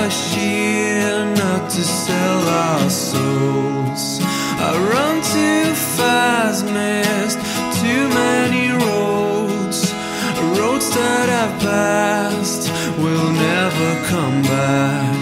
machine, not to sell our souls. I run too fast, missed too many roads. Roads that I've passed will never come back.